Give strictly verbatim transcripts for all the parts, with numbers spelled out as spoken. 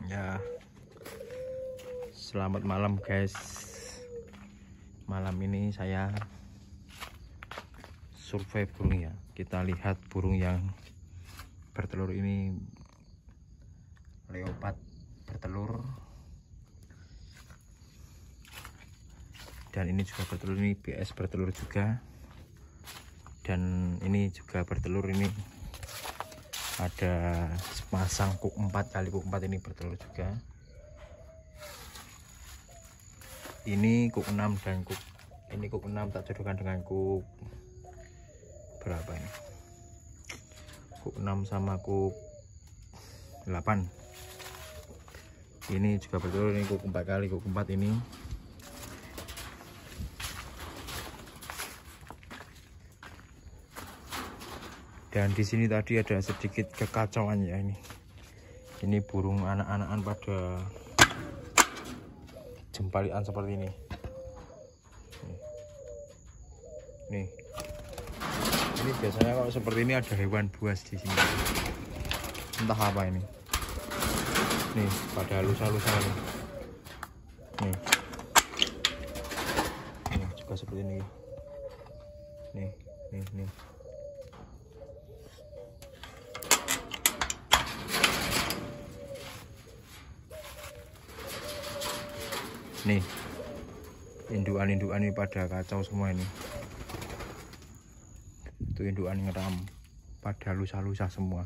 Ya, selamat malam guys. Malam ini saya survei burung ya. Kita lihat burung yang bertelur ini, leopard bertelur, dan ini juga bertelur, ini B S bertelur juga, dan ini juga bertelur. Ini ada sepasang kuk empat kali kuk empat ini bertelur juga. Ini kuk enam dan kuk ini kuk enam tak jodohkan dengan kuk berapa ini? Kuk enam sama kuk delapan. Ini juga bertelur, ini kuk empat kali kuk empat ini. Dan di sini tadi ada sedikit kekacauan ya ini. Ini burung anak-anakan pada jempalian seperti ini. Nih. Ini biasanya kalau seperti ini ada hewan buas di sini. Entah apa ini. Nih, pada lusa-lusa ini. Nih. Nih juga seperti ini. Nih, nih, nih. Nih, induan-induan ini pada kacau semua ini. Itu induan ngeram, pada lusa-lusa semua.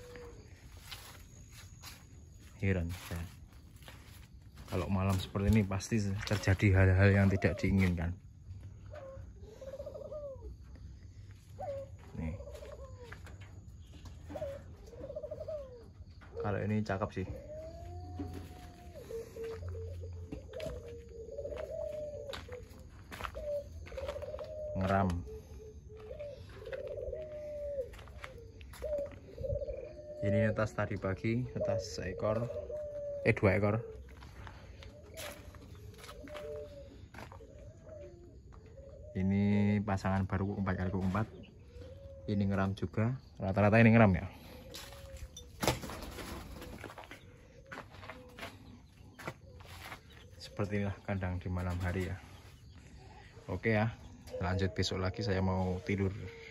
Heran ya. Kalau malam seperti ini pasti terjadi hal-hal yang tidak diinginkan. Nih, kalau ini cakep sih. Ngeram. Ini netas tadi pagi, netas seekor, eh dua ekor. Ini pasangan baru empat kali empat. Ini ngeram juga, rata-rata ini ngeram ya. Seperti inilah kandang di malam hari ya. Oke ya. Lanjut besok lagi, saya mau tidur.